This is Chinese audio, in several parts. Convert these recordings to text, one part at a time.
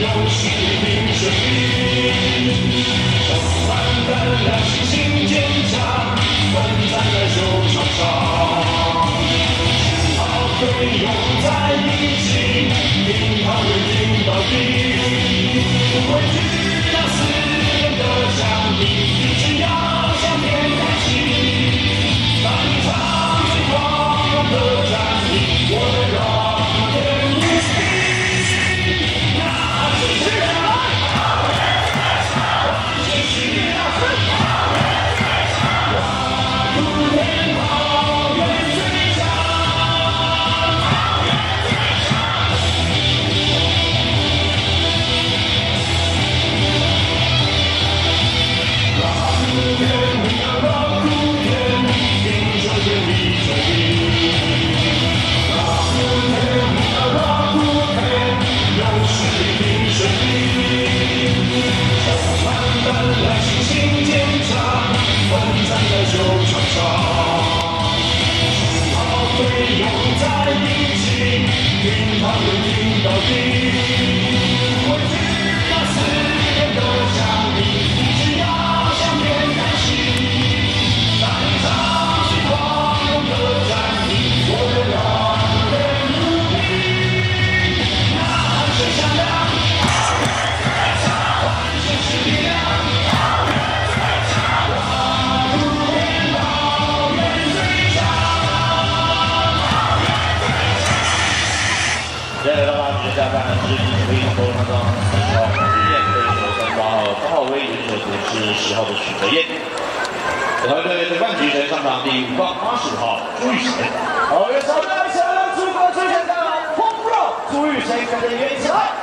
勇士拼胜利，充满胆量，信心坚强，奋战在球场上。10号队永在一起，领航员拼到底，不畏惧那4人的强敌，只要向天看齐。那一场最狂的战役，我们让天一起，那就是爱。球场上，10号队永在一起，领航员拼到底，不畏惧那4人的强敌，只要向天看齐。那一场最狂的战役，我们让人如冰，呐喊声响亮，唤醒是力量。 接下来的话，下半是可以说他的10号黄金燕对手3号张浩威，对手是10号的许哲彦。本团队对半局神上场第5棒85号朱玉成。 好，乐手们，想让诸葛出现的红肉朱玉成跟着约起来。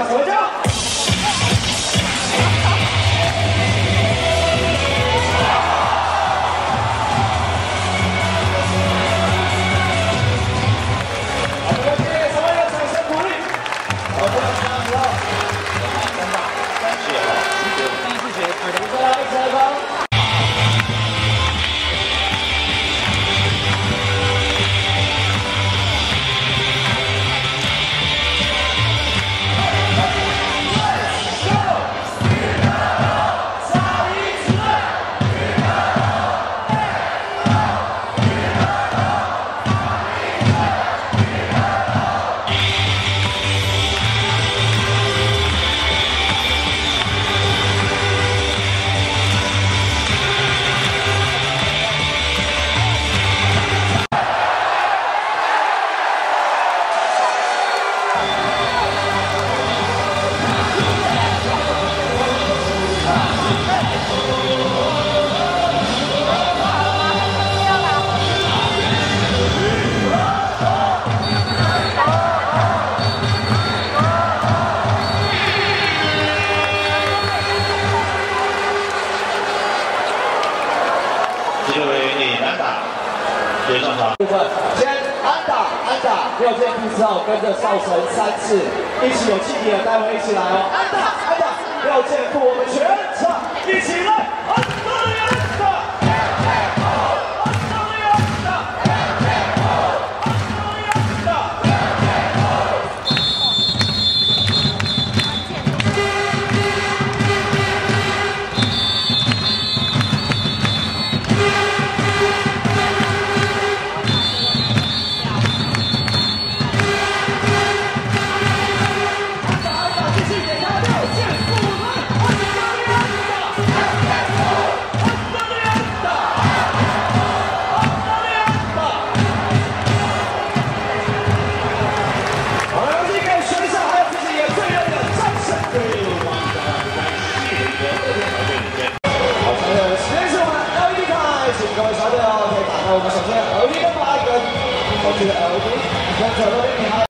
回家。好，我们给3位的掌声鼓励。好，这样子好。第一次学，再来一次来吧。 这位女单打也上场。 部分，先安打，6件裤之后跟着少成3次，一起有气体的，待会一起来哦。安打，6件裤，我们全场一起来，安打。 各位小队哦，可以打开我们首先 LED 灯牌跟后续的 LED， 跟左右边你还。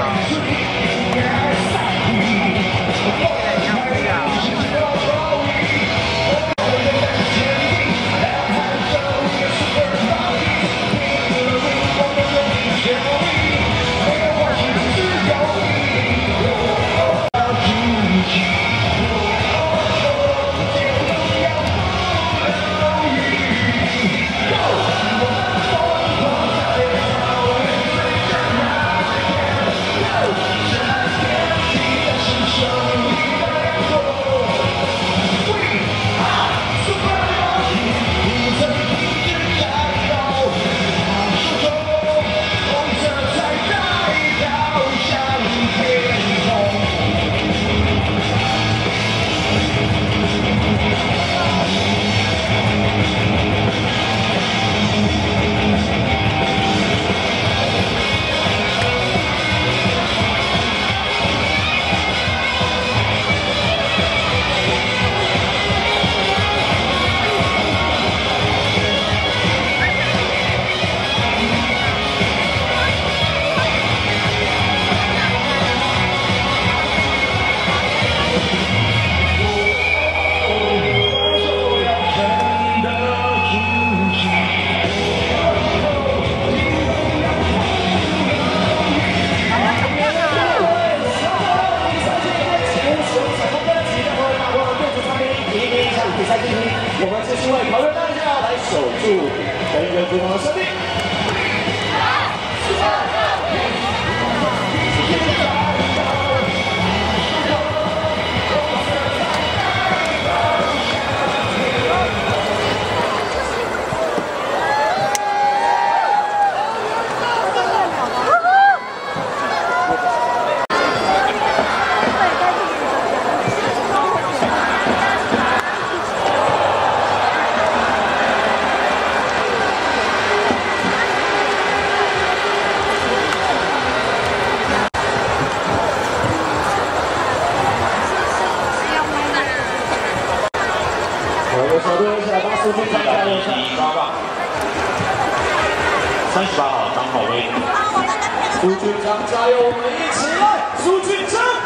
我们继续为桃园大校来守住人员不同的生命。有球队一起来帮苏军加油一下。 抓棒，38号张浩威， 苏军长加油，我们一起来，苏军长。